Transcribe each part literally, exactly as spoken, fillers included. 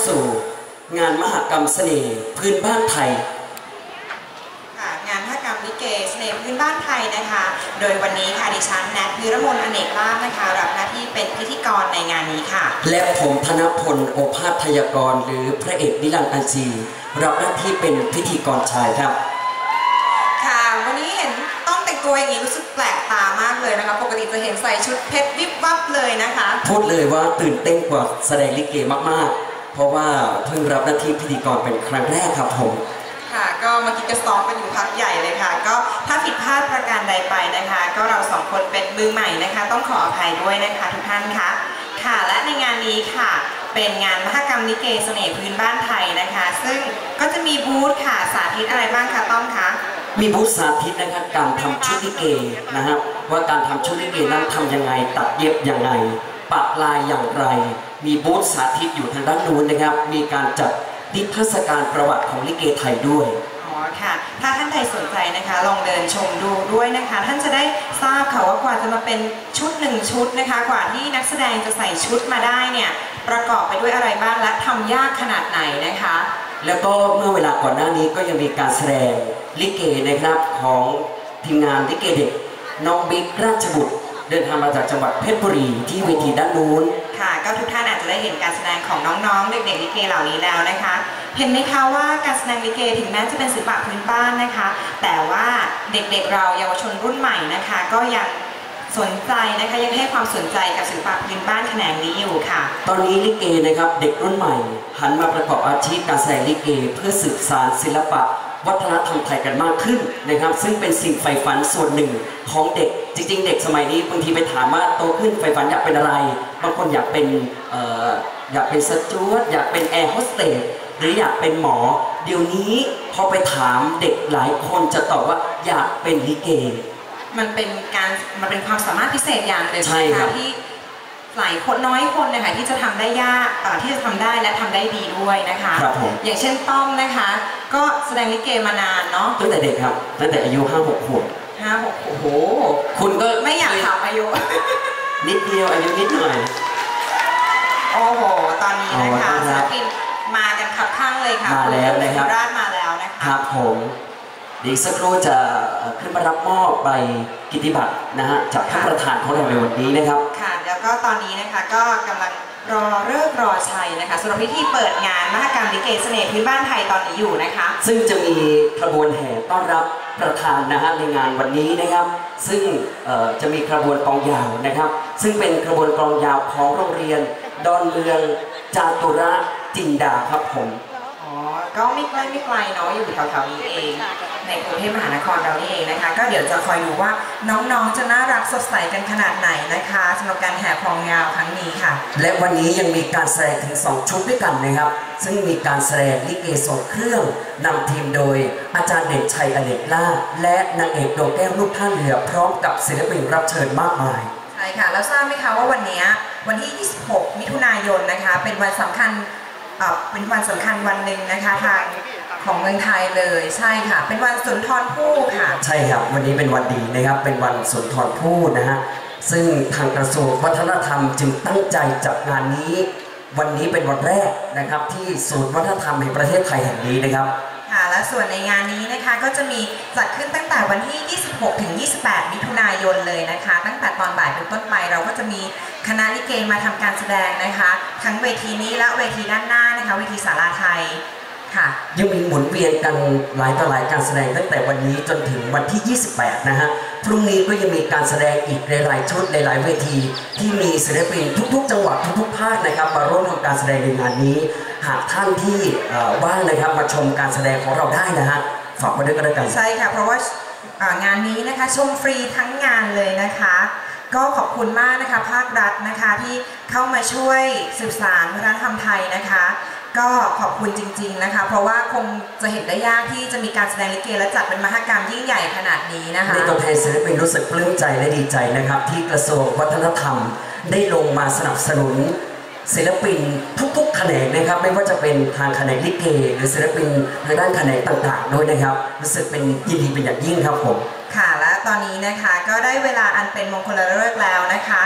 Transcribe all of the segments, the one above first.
สู่งานมหกรรมเสน่ห์พื้นบ้านไทยค่ะงานมหกรรมลิเกเสน่ห์พื้นบ้านไทยนะคะโดยวันนี้ค่ะดิฉันแนทพิรมนอเนกลาภนะคะรับหน้าที่เป็นพิธีกรในงานนี้ค่ะและผมธนพลโอภาสพยากรหรือพระเอกนิรันดร์อัญชีรับหน้าที่เป็นพิธีกรชายครับค่ะวันนี้เห็นต้องแต่งตัวอย่างนี้รู้สึกแปลกตามากเลยนะคะปกติจะเห็นใส่ชุดเพชรวิบวับเลยนะคะพูดเลยว่าตื่นเต้นกว่าแสดงลิเกมากๆเพราะว่าเพิ่งรับหน้าที่พิธีกรเป็นครั้งแรกครับผมค่ะก็เมื่อกี้ก็ซ้อมกันอยู่พักใหญ่เลยค่ะก็ถ้าผิดพลาดประการใดไปนะคะก็เราสองคนเป็นมือใหม่นะคะต้องขออภัยด้วยนะคะทุกท่านคะค่ะและในงานนี้ค่ะเป็นงานมหกรรมลิเกเสน่ห์พื้นบ้านไทยนะคะซึ่งก็จะมีบูธค่ะสาธิตอะไรบ้างคะต้อมคะมีบูธสาธิตนะครับการทำชุดลิเกนะครับว่าการทำชุดลิเกนั้นทำยังไงตัดเย็บยังไงปักลายอย่างไรมีบูธสาธิตอยู่ทางด้านนู้นนะครับมีการจัดนิทรรศการประวัติของลิเกไทยด้วยอ๋อค่ะถ้าท่านใดสนใจนะคะลองเดินชมดูด้วยนะคะท่านจะได้ทราบค่ะว่ากว่าจะมาเป็นชุดหนึ่งชุดนะคะกว่าที่นักแสดงจะใส่ชุดมาได้เนี่ยประกอบไปด้วยอะไรบ้างและทำยากขนาดไหนนะคะแล้วก็เมื่อเวลาก่อนหน้านี้ก็ยังมีการแสดงลิเกนะครับของทีมงานลิเกเด็กน้องบิ๊กราชบุตรเดินทางมาจากจังหวัดเพชรบุรีที่เวทีด้านนู้นค่ะก็ทุกท่านอาจจะได้เห็นการแสดงของน้องๆเด็กๆลิเกเหล่านี้แล้วนะคะเห็นไหมคะว่าการแสดงลิเกถึงแม้จะเป็นศิลปะพื้นบ้านนะคะแต่ว่าเด็กๆเราเยาวชนรุ่นใหม่นะคะก็ยังสนใจนะคะยังให้ความสนใจกับศิลปะพื้นบ้านแขนงนี้อยู่ค่ะตอนนี้ลิเกนะครับเด็กรุ่นใหม่หันมาประกอบอาชีพการแสดงลิเกเพื่อสืบสานศิลปะวัฒนธรรมไทยกันมากขึ้นนะครับซึ่งเป็นสิ่งใฝ่ฝันส่วนหนึ่งของเด็กจริงๆเด็กสมัยนี้บางทีไปถามว่าโตขึ้นใฝ่ฝันอยากเป็นอะไรบางคนอยากเป็นเอ่ออยากเป็นสจ๊วตอยากเป็นแอร์โฮสเตสหรืออยากเป็นหมอเดี๋ยวนี้พอไปถามเด็กหลายคนจะตอบว่าอยากเป็นลิเกมันเป็นการมันเป็นความสามารถพิเศษอย่างหนึ่งนะคะที่หลายคนน้อยคนนะคะที่จะทำได้ยากที่จะทำได้และทำได้ดีด้วยนะคะอย่างเช่นต้อมนะคะก็แสดงลิเกมานานเนาะตั้งแต่เด็กครับตั้งแต่อายุห้าหกขวบห้าหกโอ้โหคุณก็ไม่อยากถามอายุนิดเดียวอายุนิดหน่อยโอ้โหตอนนี้นะคะศิลปินมากันขับข้างเลยค่ะมาแล้วนะครับราชมาแล้วนะคะครับผมดีสักครู่จะขึ้นมารับมอบใบกิตติบัตรนะฮะจากท่านประธานของเราในวันนี้นะครับค่ะแล้วก็ตอนนี้นะคะก็กำลังรอเลิกรอชัยนะคะสำหรับพิธีเปิดงานมหกรรมลิเกเสน่ห์พื้นบ้านไทยตอนนี้อยู่นะคะซึ่งจะมีขบวนแห่ต้อนรับประธานนะฮะในงานวันนี้นะครับซึ่งจะมีขบวนกลองยาวนะครับซึ่งเป็นขบวนกลองยาวของโรงเรียนดอนเมืองจาตุระจินดาครับผมก็ไม่ใกล้ไม่ไกลเนาะอยู่แถวๆนี้เองในกรุงเทพมหานครเรานี่เองนะคะก็เดี๋ยวจะคอยดูว่าน้องๆจะน่ารักสดใสกันขนาดไหนนะคะสำหรับการแห่กลองยาวครั้งนี้ค่ะและวันนี้ยังมีการแสดงถึงสองชุดด้วยกันนะครับซึ่งมีการแสดงลิเกสดเครื่องนำทีมโดยอาจารย์เด่นชัยอเนกลาภและนางเอกดวงแก้วลูกท่าเรือพร้อมกับศิลปินรับเชิญมากมายใช่ค่ะแล้วทราบไหมคะว่าวันนี้วันที่ยี่สิบหกมิถุนายนนะคะเป็นวันสำคัญเป็นวันสำคัญวันหนึ่งนะคะทางของเมืองไทยเลยใช่ค่ะเป็นวันสุนทรภู่ค่ะใช่ครับวันนี้เป็นวันดีนะครับเป็นวันสุนทรภู่นะฮะซึ่งทางกระทรวงวัฒนธรรมจึงตั้งใจจัดงานนี้วันนี้เป็นวันแรกนะครับที่ศูนย์วัฒนธรรมแห่งประเทศไทยแห่งนี้นะครับค่ะและส่วนในงานนี้นะคะก็จะมีจัดขึ้นตั้งแต่วันที่ยี่สิบหกถึงยี่สิบแปดมิถุนายนเลยนะคะตั้งแต่ตอนบ่ายเป็นต้นไปเราก็จะมีคณะลิเกมาทำการแสดงนะคะทั้งเวทีนี้และเวทีด้านหน้านะคะเวทีศาลาไทยค่ะยังมีหมุนเวียนกันหลายต่อหลายการแสดงตั้งแต่วันนี้จนถึงวันที่ยี่สิบแปดนะฮะพรุ่งนี้ก็ยังมีการแสดงอีกหลายๆชุดหลายๆเวทีที่มีศิลปินทุกๆจังหวัดทุกๆภาคนะครับมาร่วมทำการแสดงในงานนี้หากท่านที่ว่างนะครับมาชมการแสดงของเราได้นะฮะฝากไว้ด้วยกันแล้วกันใช่ค่ะเพราะว่างานนี้นะคะชมฟรีทั้งงานเลยนะคะก็ขอบคุณมากนะคะภาครัฐนะคะที่เข้ามาช่วยสืบสานวัฒนธรรมไทยนะคะก็ขอบคุณจริงๆนะคะเพราะว่าคงจะเห็นได้ยากที่จะมีการแสดงลิเกและจัดเป็นมหกรรมยิ่งใหญ่ขนาดนี้นะคะในตัวแทนศิลปินรู้สึกปลื้มใจและดีใจนะครับที่กระทรวงวัฒนธรรมได้ลงมาสนับสนุนศิลปินทุกๆแขนงนะครับไม่ว่าจะเป็นทางแขนงลิเกหรือศิลปินทางด้านแขนงต่างๆด้วยนะครับรู้สึกเป็นยินดีเป็นอย่างยิ่งครับผมค่ะและตอนนี้นะคะก็ได้เวลาอันเป็นมงคลฤกษ์แล้วนะคะ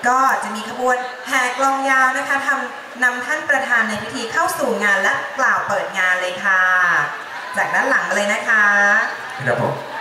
ก็จะมีขบวนแห่กลองยาวนะคะทำนำท่านประธานในพิธีเข้าสู่งานและกล่าวเปิดงานเลยค่ะจากด้านหลังมาเลยนะคะครับผม